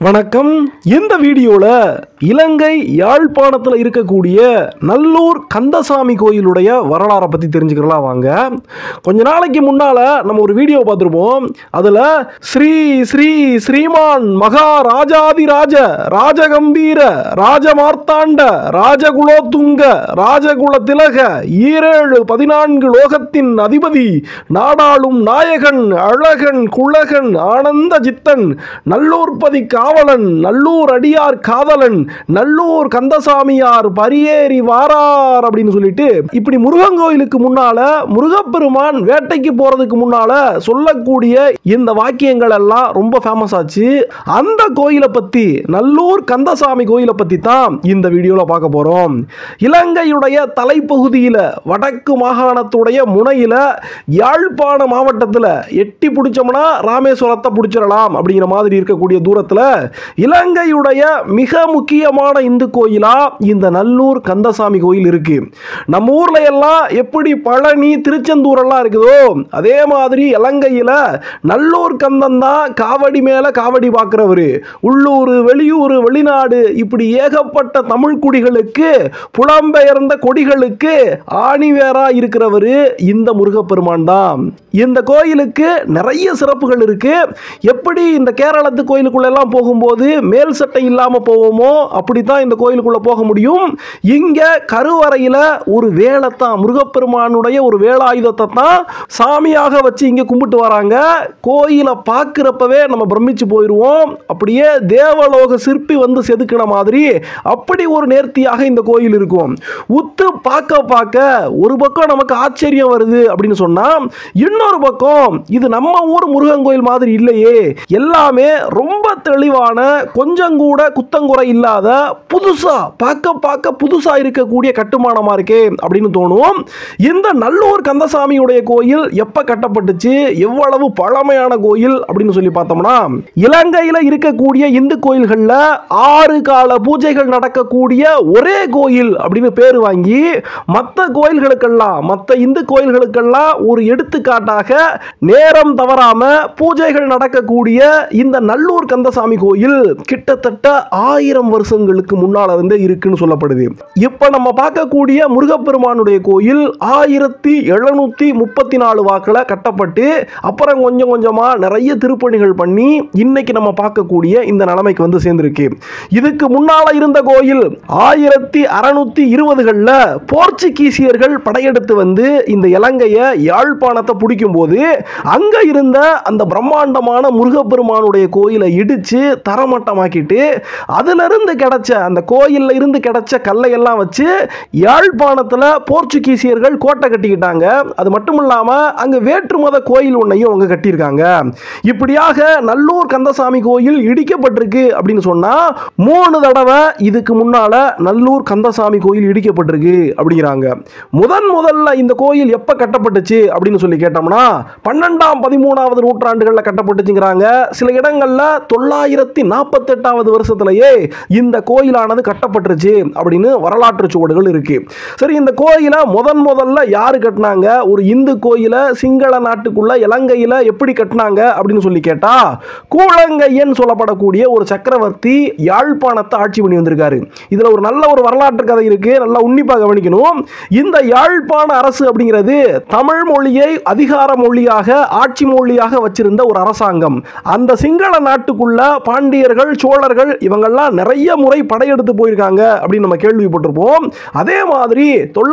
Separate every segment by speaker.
Speaker 1: வணக்கம். இந்த வீடியோல இலங்கை யாழ்ப்பாணத்தில் இருக்கக்கூடிய நல்லூர் கந்தசாமி கோயிலுடைய வரலாறை பற்றி தெரிஞ்சுக்கலாம் வாங்க. கொஞ்ச நாளைக்கு முன்னால நம்ம ஒரு வீடியோ பார்த்துருப்போம். அதில் ஸ்ரீ ஸ்ரீ ஸ்ரீமான் மகாராஜாதிராஜ ராஜகம்பீர ராஜமார்த்தாண்ட ராஜகுலோத்துங்க ராஜகுல திலக 14 லோகத்தின் அதிபதி நாடாளும் நாயகன் அழகன் குழகன் ஆனந்த ஜித்தன் நல்லூர்பதி காவலன் நல்லூர் அடியார் காதலன் நல்லூர் கந்தசாமியார் பரியேறி வாரார் அப்படின்னு சொல்லிட்டு இப்படி முருகன் கோயிலுக்கு முன்னால முருகப்பெருமான் வேட்டைக்கு போறதுக்கு முன்னால சொல்லக்கூடிய இந்த வாக்கியங்கள் எல்லாம் ரொம்ப ஃபேமஸ் ஆச்சு. அந்த கோயிலை பத்தி நல்லூர் கந்தசாமி கோயிலை பத்தி தான் இந்த வீடியோல பார்க்க போறோம். இலங்கையுடைய தலைப்பகுதியில வடக்கு மாகாணத்துடைய முனையில யாழ்ப்பாண மாவட்டத்தில் எட்டி பிடிச்சோம்னா ராமேஸ்வரத்தை பிடிச்சிடலாம் அப்படிங்கிற மாதிரி இருக்கக்கூடிய தூரத்தில் இலங்கையுடைய மிக முக்கியமான இந்து கோயிலா இந்த நல்லூர் கந்தசாமி கோயில் இருக்கு. நம்ம ஊர்ல எல்லாம் எப்படி பழனி திருச்செந்தூர் எல்லாம் இருக்குதோ அதே மாதிரி இலங்கையில நல்லூர் கந்தன் தான் காவடி மேல காவடி பார்க்கிறவரு. உள்ளூர் வெளியூர் வெளிநாடு இப்படி ஏகப்பட்ட தமிழ் குடிகளுக்கு புலம்பெயர்ந்த கொடிகளுக்கு ஆணிவேரா இருக்கிறவரு இந்த முருகப்பெருமான் தான். இந்த கோயிலுக்கு நிறைய சிறப்புகள் இருக்கு. எப்படி இந்த கேரளத்து கோயிலுக்குள்ள எல்லாம் போகும்போது மேல் சட்டை இல்லாம போவோமோ அப்படித்தான் இந்த கோயிலுக்குள்ள போக முடியும். இங்க கருவறையில ஒரு வேலைத்தான் முருகப்பெருமானுடைய ஒரு வேலாயுதத்தை தான் சாமியாக வச்சு இங்க கும்பிட்டு வராங்க. கோயிலை பார்க்கிறப்பவே நம்ம பிரமிச்சு போயிடுவோம். அப்படியே தேவலோக சிற்பி வந்து செதுக்கின மாதிரி அப்படி ஒரு நேர்த்தியாக இந்த கோயில் இருக்கும். உத்து பார்க்க பார்க்க ஒரு பக்கம் நமக்கு ஆச்சரியம் வருது அப்படின்னு சொன்னா இன்னொரு பக்கம் இது நம்ம ஊர் முருகன் கோயில் மாதிரி இல்லையே, எல்லாமே ரொம்ப தெளிவான கொஞ்சம் கூட குத்தங்குறை இல்லாத புதுசா பார்க்க புதுசா இருக்கக்கூடிய கட்டுமானமா இருக்கே அப்படின்னு தோணும். இந்த நல்லூர் கந்தசாமியுடைய கோயில் எப்ப கட்டப்பட்டுச்சு, எவ்வளவு பழமையான கோயில் அப்படின்னு சொல்லி பார்த்தோம்னா இலங்கையில இருக்கக்கூடிய இந்து கோயில்கள்ல 6 கால பூஜைகள் நடக்கக்கூடிய ஒரே கோயில் அப்படின்னு பேர் வாங்கி மற்ற கோயில்களுக்கெல்லாம் மற்ற இந்து கோயில்களுக்கெல்லாம் ஒரு எடுத்துக்காட்டாக நேரம் தவறாம பூஜைகள் நடக்கக்கூடிய இந்த நல்லூர் கந்தசாமி கோயில் கிட்டத்தட்ட 1000 வருஷங்களுக்கு முன்னால இருந்தே இருக்குன்னு சொல்லப்படுது. இப்ப நம்ம பார்க்கக்கூடிய முருகப்பெருமானுடைய கோயில் 1734 வாக்குல கட்டப்பட்டு அப்புறம் கொஞ்சம் கொஞ்சமா நிறைய திருப்பணிகள் பண்ணி இன்னைக்கு நம்ம பார்க்கக்கூடிய இந்த நிலைமைக்கு வந்து சேர்ந்திருக்கு. இதுக்கு முன்னால இருந்த கோயில் 1620களில் போர்ச்சுகீசியர்கள் படையெடுத்து வந்து இந்த இலங்கையை யாழ்ப்பாணத்தை பிடிக்கும் போது அங்க இருந்த அந்த பிரம்மாண்டமான முருகப்பெருமானுடைய கோயிலை இடிச்சு தரமட்டமாக்கிட்டு அதிலிருந்து கிடைச்ச அந்த கோயில்ல இருந்து கிடைச்ச கல்லையெல்லாம் வச்சு யாழ்ப்பாணத்தில் போர்ச்சுகீசியர்கள் கோட்டை கட்டிக்கிட்டாங்க. அது மட்டும் இல்லாம அங்க வேற்று மத கோயில் ஒன்றையும் அவங்க கட்டியிருக்காங்க. இப்படியாக நல்லூர் கந்தசாமி கோயில் இடிக்கப்பட்டிருக்கு அப்படின்னு சொன்னா 3 தடவை இதுக்கு முன்னால நல்லூர் கந்தசாமி கோயில் இடிக்கப்பட்டிருக்கு அப்படிங்கிறாங்க. முதல்ல இந்த கோயில் எப்ப கட்டப்பட்டுச்சு அப்படின்னு சொல்லி கேட்டோம்னா 12ஆம் 13ஆவது நூற்றாண்டுகளில் கட்டப்பட்டுச்சுங்கிறாங்க. சில இடங்கள்ல 948வது வருஷத்திலேயே இந்த கோயிலானது கட்டப்பட்டுருச்சு அப்படின்னு வரலாற்று சுவடுகள் இருக்கு. சரி, இந்த கோயிலை முதல்ல யாரு கட்டினாங்க, ஒரு இந்து கோயிலை சிங்கள நாட்டுக்குள்ள இலங்கையில எப்படி கட்டினாங்க அப்படின்னு சொல்லி கேட்டா கூழங்கையன் சொல்லப்படக்கூடிய ஒரு சக்கரவர்த்தி யாழ்ப்பாணத்தை ஆட்சி பண்ணி வந்திருக்காரு. இதுல ஒரு நல்ல ஒரு வரலாற்று கதை இருக்கு, நல்லா உன்னிப்பாக கவனிக்கணும். இந்த யாழ்ப்பாண அரசு அப்படிங்கிறது தமிழ் மொழியை அதிகார மொழியாக ஆட்சி மொழியாக வச்சிருந்த ஒரு அரசாங்கம். அந்த சிங்கள நாட்டுக்குள்ள பாண்டியர்கள் சோழர்கள் இவங்கெல்லாம் நிறைய முறை படையெடுத்து போயிருக்காங்க அப்படின்னு நம்ம கேள்விப்பட்டிருப்போம். அதே மாதிரி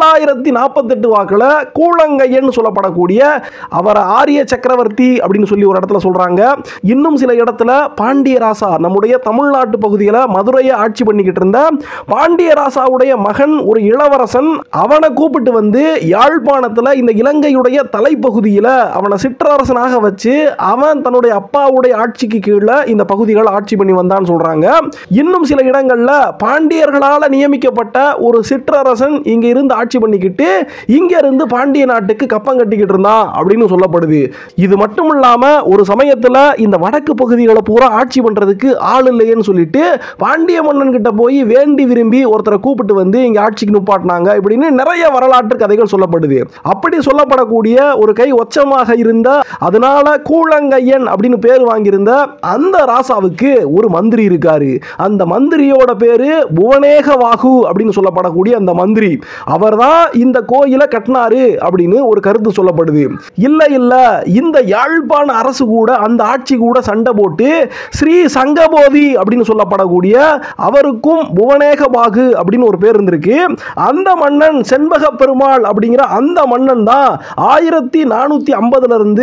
Speaker 1: 948 வாக்குல கூழங்கையன் சொல்லப்படக்கூடிய அவர் ஆரிய சக்கரவர்த்தி அப்படின்னு சொல்லி ஒரு இடத்துல சொல்றாங்க. இன்னும் சில இடத்துல பாண்டியராசா நம்முடைய தமிழ்நாட்டு பகுதியில் மதுரையை ஆட்சி பண்ணிக்கிட்டு இருந்த பாண்டியராசாவுடைய மகன் ஒரு இளவரசன் அவனை கூப்பிட்டு வந்து யாழ்ப்பாணத்தில் இந்த இலங்கையுடைய தலைப்பகுதியில் அவனை சிற்றரசனாக வச்சு அவன் தன்னுடைய அப்பாவுடைய ஆட்சிக்கு கீழே இந்த பகுதிகள் ஆட்சி பண்ணி வந்தான்னு சொல்றாங்க. இன்னும் சில இடங்கள்ல பாண்டியர்களால் நியமிக்கப்பட்ட ஒரு சிற்றரசன் இங்க இருந்து ஆட்சி பண்ணிக்கிட்டு இங்க இருந்து பாண்டிய நாட்டுக்கு கப்பம் கட்டிக்கிட்டு இருந்தான் அப்படின்னு சொல்லப்படுது. இது மட்டும் இல்லாம ஒரு சமயத்துல இந்த வடக்கு பகுதிகளை பூரா ஆட்சி பண்றதுக்கு ஆள் இல்லையேன்னு சொல்லிட்டு பாண்டிய மன்னன் கிட்ட போய் வேண்டி விரும்பி ஒருத்தரை கூப்பிட்டு வந்து இங்க ஆட்சிக்கு நுப்பாட்டினாங்க இப்படின்னு நிறைய வரலாற்று கதைகள் சொல்லப்படுது. அப்படி சொல்லப்படக்கூடிய ஒரு கை ஒச்சமாக இருந்த அதனால கூழங்கையன் அப்படின்னு பேர் வாங்கியிருந்த அந்த ராசாவுக்கு கோயிலுக்கு ஒரு மந்திரி இருக்காரு. அந்த மந்திரியோட பேரு புவனேகவாகு அப்படின்னு சொல்லப்படக்கூடிய அந்த மந்திரி அவர்தான் இந்த கோயிலை கட்டினாரு அப்படின்னு ஒரு கருத்து சொல்லப்படுது. இல்ல இல்ல, இந்த யாழ்ப்பாண அரசு கூட அந்த ஆட்சி கூட சண்டை போட்டு ஸ்ரீ சங்கபோதி அப்படின்னு சொல்லப்படக்கூடிய அவருக்கும் புவனேகவாகு அப்படின்னு ஒரு பேர் இருந்திருக்கு. அந்த மன்னன் செண்பக பெருமாள் அப்படிங்கிற அந்த மன்னன் தான் 1450 இருந்து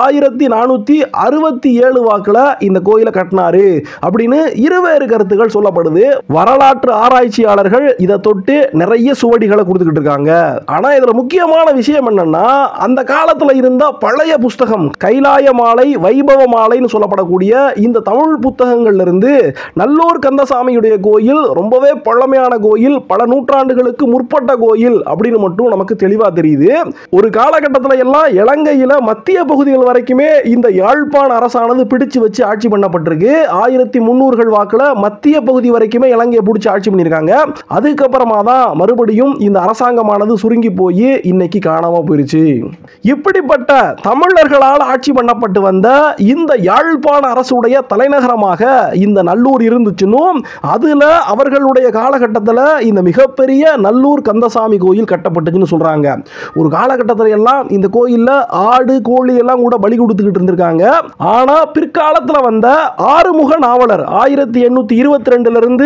Speaker 1: 1467 வாக்குல இந்த கோயிலை கட்டினாரு அப்படின்னு இருவேறு கருத்துக்கள் சொல்லப்படுது. வரலாற்று ஆராய்ச்சியாளர்கள் இதை தொட்டு நிறைய சுவடிகளை கொடுத்துக்கிட்டு இருக்காங்க. ஆனா இதுல முக்கியமான விஷயம் என்னன்னா, அந்த காலத்துல இருந்த பழைய புஸ்தகம் கைலாய மாலை, வைபவ மாலைன்னு சொல்லப்படக்கூடிய இந்த தமிழ் புத்தகங்கள்ல இருந்து நல்லூர் கந்தசாமியுடைய கோயில் ரொம்பவே பழமையான கோயில், பல நூற்றாண்டுகளுக்கு முற்பட்ட கோயில் அப்படின்னு மட்டும் நமக்கு தெளிவா தெரியுது. ஒரு காலகட்டத்தில் எல்லாம் இலங்கையில மத்திய பகுதிகள் வரைக்குமே இந்த யாழ்ப்பாண அரசானது பிடிச்சு வச்சு ஆட்சி பண்ணப்பட்டிருக்கு. 1300 வாக்குல மத்திய பகுதி வரைக்குமே இலங்கையை பிடிச்சு ஆட்சி பண்ணியிருக்காங்க. அதுக்கப்புறமா தான் மறுபடியும் இந்த அரசாங்கமானது சுருங்கி போய் இன்னைக்கு காணாம போயிருச்சு. இப்படிப்பட்ட தமிழர்களால் ஆட்சி பண்ணப்பட்டு வந்த இந்த யாழ்ப்பாண அரசுடைய தலைநகரமாக இந்த நல்லூர் இருந்துச்சுன்னும், அதுல அவர்களுடைய காலகட்டத்தில் இந்த மிகப்பெரிய நல்லூர் கந்தசாமி கோயில் கட்டப்பட்டுச்சுன்னு சொல்றாங்க. ஒரு காலகட்டத்தில் எல்லாம் இந்த கோயில்ல ஆடு கோழி எல்லாம் கூட பலி கொடுத்துக்கிட்டு இருந்திருக்காங்க. ஆனா பிற்காலத்தில் வந்த ஆறுமுக நாவலர் 1822 இருந்து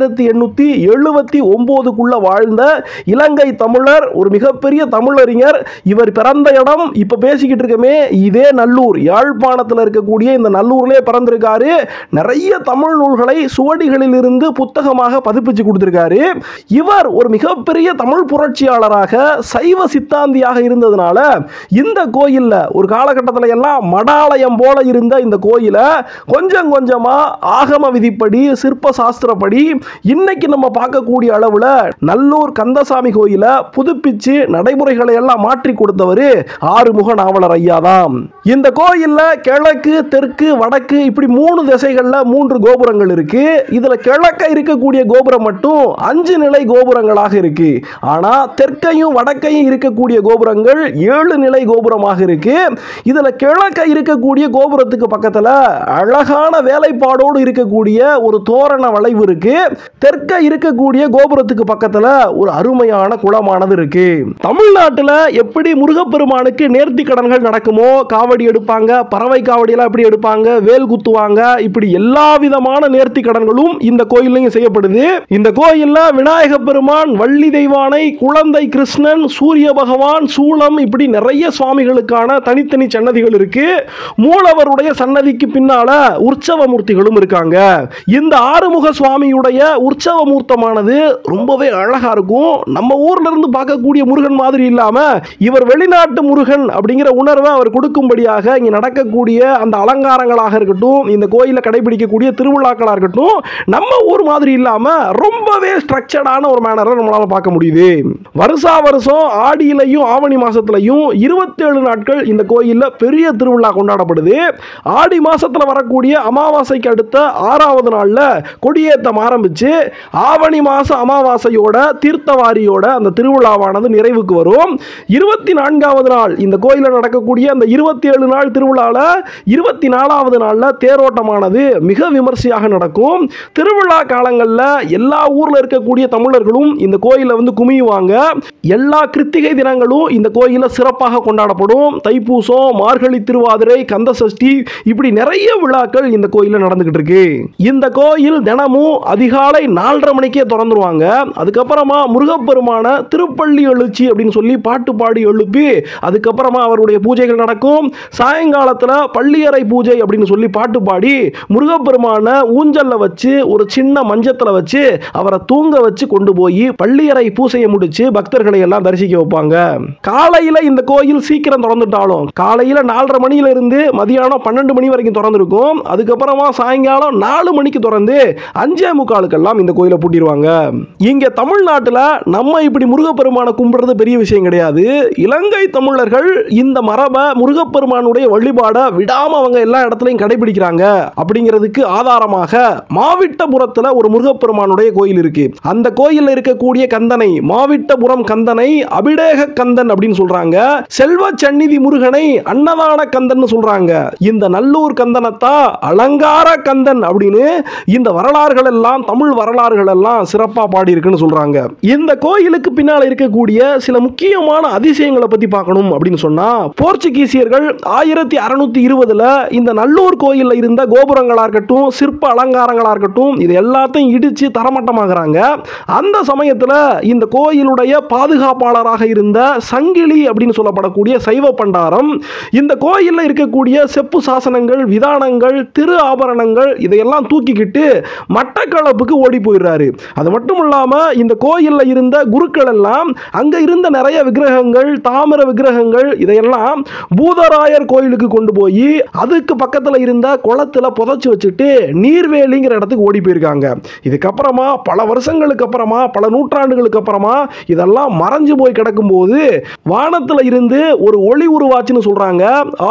Speaker 1: 1879 வாழ்ந்த இலங்கை தமிழர், ஒரு மிகப்பெரிய தமிழறிஞர். இவர் பிறந்த இடம் இப்ப பேசிக்கிட்டு இருக்கமே இதே நல்லூர், யாழ்ப்பாணத்தில் இருக்கக்கூடிய இந்த நல்லூர்லயே பிறந்திருக்காரு. நிறைய தமிழ் நூல்களை சுவடிகளில் இருந்து புத்தகமாக பதிப்பிச்சு கொடுத்திருக்காரு. இவர் ஒரு மிகப்பெரிய தமிழ் புரட்சியாளராக சைவ சித்தாந்தியாக இருந்ததுனால இந்த கோயில்ல ஒரு காலகட்டத்தில் எல்லாம் மடாலயம் போல இருந்த இந்த கோயிலை கொஞ்சம் கொஞ்சமா ஆகம விதிப்படி, சிற்ப சாஸ்திரப்படி இன்னைக்கு நம்ம பார்க்கக்கூடிய அளவுல நல்லூர் கந்தசாமி கோயிலை புதுப்பிச்சு நடைமுறைகளை எல்லாம் மாற்றி கொடுத்தவர் ஆறுமுக நாவலர் ஐயா தான். இந்த கோயில்ல கிழக்கு, தெற்கு, வடக்கு இப்படி 3 திசைகள்ல 3 கோபுரங்கள் இருக்கு. இதுல கிழக்க இருக்கக்கூடிய கோபுரம் மட்டும் 5 நிலை கோபுரங்களாக இருக்கு. ஆனா தெற்கையும் வடக்கையும் இருக்கக்கூடிய கோபுரங்கள் 7 நிலை கோபுரமாக இருக்கு. இதுல கிழக்க இருக்கக்கூடிய கோபுரத்துக்கு பக்கத்துல அழகான வேலைப்பாடோடு இருக்கக்கூடிய ஒரு தோரண வளைவு இருக்கு. தெற்க இருக்கக்கூடிய கோபுரத்துக்கு பக்கத்துல ஒரு அருமையான குளமானது இருக்கு. தமிழ்நாட்டில் எப்படி முருகப்பெருமானுக்கு நேர்த்தி கடன்கள் நடக்குமோ, காவடி எடுப்பாங்க, பறவை காவடி எல்லாம் எப்படி எடுப்பாங்க, வேல் குத்துவாங்க, இப்படி எல்லா விதமான நேர்த்தி கடன்களும் இந்த கோயிலையும் செய்யப்படுது. இந்த கோயில்ல விநாயக பெருமான், வள்ளி தெய்வானை, குழந்தை கிருஷ்ணன், சூரிய பகவான், சூளம் இப்படி நிறைய சுவாமிகளுக்கான தனித்தனி சன்னதிகள் இருக்கு. மூலவருடைய சன்னதிக்கு பின்னால உற்சவ மூர்த்திகளும் இருக்காங்க. இந்த ஆறுமுக சுவாமியுடைய உற்சவ மூர்த்தமானது ரொம்பவே அழகா இருக்கும். நம்ம ஊர்ல இருந்து பார்க்கக்கூடிய முருகன் மாதிரி இல்லாம இவர் வெளிநாட்டு முருகன் அப்படிங்கிற உணர்வை அவர் கொடுக்கும்படியாக இங்க நடக்கக்கூடிய அந்த அலங்காரங்களாக இருக்கட்டும், இந்த கோயிலை கடைபிடிக்கக்கூடிய திருவிழாக்களாக இருக்கட்டும், நம்ம ஊர் மாதிரி இல்லாம ரொம்பவே ஸ்ட்ரக்சர்டான ஒரு மேனரை நம்மளால பார்க்க முடியுது. வருஷா வருஷம் ஆடியிலையும் ஆவணி மாசத்திலையும் 27 நாட்கள் இந்த கோயில்ல பெரிய திருவிழா கொண்டாடப்படுது. ஆடி மாசத்துல வரக்கூடிய அமாவாசைக்கு அடுத்த 6வது நாள்ல கொடியேற்றம் ஆரம்பிச்சு ஆவணி மாச அமாவாசையோட தீர்த்தவாரியோட அந்த திருவிழாவானது நிறைவுக்கு வரும். 24வது நாள் இந்த கோயிலில் நடக்கக்கூடிய அந்த 27 நாள் திருவிழால 24வது நாள்ல தேரோட்டமானது மிக விமர்சையாக நடக்கும். திருவிழா காலங்களில் எல்லா ஊர்ல இருக்கக்கூடிய தமிழர்களும் இந்த கோயிலை வந்து குமியுவாங்க. எல்லா கிருத்திகை தினங்களும் இந்த கோயிலில் சிறப்பாக கொண்டாடப்படும். தைப்பூசம், மார்கழி திருவாதிரை, கந்த சஷ்டி இப்படி நிறைய விழாக்கள் இந்த கோயிலில் நடந்துகிட்டு இருக்கு. இந்த கோயில் தினமும் அதிகாலை 4:30 மணிக்கே திறந்துருவாங்க. அதுக்கப்புறமா முருகப்பெருமான திருப்பள்ளி எழுச்சி அப்படின்னு சொல்லி பாட்டு பாடி எழுப்பி அதுக்கப்புறமா அவருடைய பூஜைகள் நடக்கும். சாயங்காலத்தில் பள்ளியறை பூஜை அப்படின்னு சொல்லி பாட்டு பாடி முருகப்பெருமான ஊஞ்சல்ல வச்சு ஒரு சின்ன மஞ்சத்தில் வச்சு அவரை தூங்க வச்சு கொண்டு போய் பள்ளியறை பூசையை முடிச்சு பக்தர்களை எல்லாம் தரிசிக்க வைப்பாங்க. காலையில இந்த கோயில் சீக்கிரம் திறந்துட்டாலும் காலையில 4:30 மணியில இருந்து மதியானம் 12 மணி வரைக்கும் திறந்திருக்கும். அதுக்கப்புறமா சாயங்காலம் 4 மணிக்கு திறந்து 5:45 இந்த கோயிலை பூட்டிடுவாங்க. இங்க தமிழ்நாட்டில் நம்ம இப்படி முருகப்பெருமான கும்பிடுறது பெரிய விஷயம் கிடையாது. இலங்கை தமிழர்கள் இந்த மரபை, முருகப்பெருமானுடைய வழிபாடை விடாம அவங்க எல்லா இடத்துலையும் கடைபிடிக்கிறாங்க. அப்படிங்கிறதுக்கு ஆதாரமாக மாவிட்டபுரத்தில் ஒரு முருகப்பெருமானுடைய கோயில் இருக்கு. அந்த கோயிலில் இருக்கக்கூடிய கந்தனை மாவிட்டபுரம் கந்தனை அபிடேக கந்தன் அப்படின்னு சொல்றாங்க. செல்வ சந்நிதி முருகனை அன்னதான கந்தன் சொல்றாங்க. இந்த நல்லூர் கந்தனத்தா அலங்கார சிங்கார கந்தன் அப்படின்னு இந்த வரலாறுகள் எல்லாம், தமிழ் வரலாறுகள் எல்லாம் சிறப்பா பாடி இருக்குன்னு சொல்றாங்க. இந்த கோயிலுக்கு பின்னால இருக்கக்கூடிய சில முக்கியமான அதிசயங்களை பத்தி பார்க்கணும் அப்படின்னு சொன்னா, போர்ச்சுகீசியர்கள் 1620ல இந்த நல்லூர் கோயில்ல இருந்த கோபுரங்களா இருக்கட்டும், சிற்ப அலங்காரங்களா இருக்கட்டும், இது எல்லாத்தையும் இடிச்சு தரமட்டமாகறாங்க. அந்த சமயத்துல இந்த கோயிலுடைய பாதுகாப்பாளராக இருந்த சங்கிலி அப்படின்னு சொல்லப்படக்கூடிய சைவ பண்டாரம் இந்த கோயில்ல இருக்கக்கூடிய செப்பு சாசனங்கள், விதானங்கள், திரு ஆபரணங்கள் இதையெல்லாம் தூக்கிக்கிட்டு மட்டக்களப்புக்கு ஓடி போயிடுறாரு. அது மட்டும் இல்லாம இந்த கோயில்ல இருந்த குருக்கள் எல்லாம் அங்க இருந்த நிறைய விக்கிரகங்கள், தாமிர விக்கிரகங்கள் இதையெல்லாம் பூதராயர் கோயிலுக்கு கொண்டு போய் அதுக்கு பக்கத்துல இருந்த குளத்துல புதைச்சு வச்சுட்டு நீர்வேலிங்கிற இடத்துக்கு ஓடி போயிருக்காங்க. இதுக்கப்புறமா பல வருஷங்களுக்கு அப்புறமா, பல நூற்றாண்டுகளுக்கு அப்புறமா இதெல்லாம் மறைஞ்சு போய் கிடக்கும் போது வானத்துல இருந்து ஒரு ஒளி உருவாச்சுன்னு சொல்றாங்க.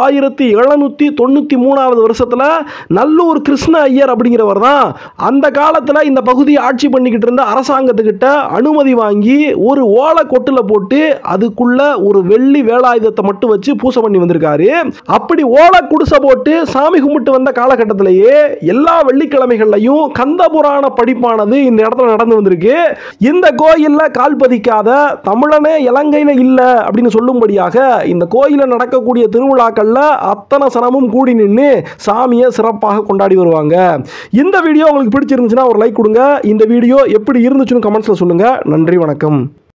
Speaker 1: 1793 வருஷத்துல நல்லூர் கிருஷ்ண ஐயர் அப்படிங்கிறவர் தான் அந்த காலத்துல இந்த பகுதியை ஆட்சி பண்ணிக்கிட்டு இருந்த அரசாங்கத்துக்கிட்ட அனுமதி வாங்கி ஒரு ஓலை கொட்டுல போட்டு அதுக்குள்ள ஒரு வெள்ளி வேலாயுதத்தை மட்டும் வச்சு பூசை பண்ணி வந்திருக்காரு. அப்படி ஓலை குடிசை போட்டு சாமி கும்பிட்டு வந்த காலகட்டத்திலேயே எல்லா வெள்ளிக்கிழமைகள்லையும் கந்த புராண படிப்பானது இந்த இடத்துல நடந்து வந்திருக்கு. இந்த கோயில்ல கால் பதிக்காத தமிழனே இலங்கையில இல்ல அப்படின்னு சொல்லும்படியாக இந்த கோயில நடக்கக்கூடிய திருவிழாக்கள்ல அத்தனை சனமும் கூடி நின்று சாமியை சிறப்பாக கொண்டாடி வருவாங்க. இந்த வீடியோ உங்களுக்கு பிடிச்சிருந்துச்சுன்னா ஒரு லைக் கொடுங்க. இந்த வீடியோ எப்படி இருந்துச்சுன்னு கமெண்ட்ஸ்ல சொல்லுங்க. நன்றி, வணக்கம்.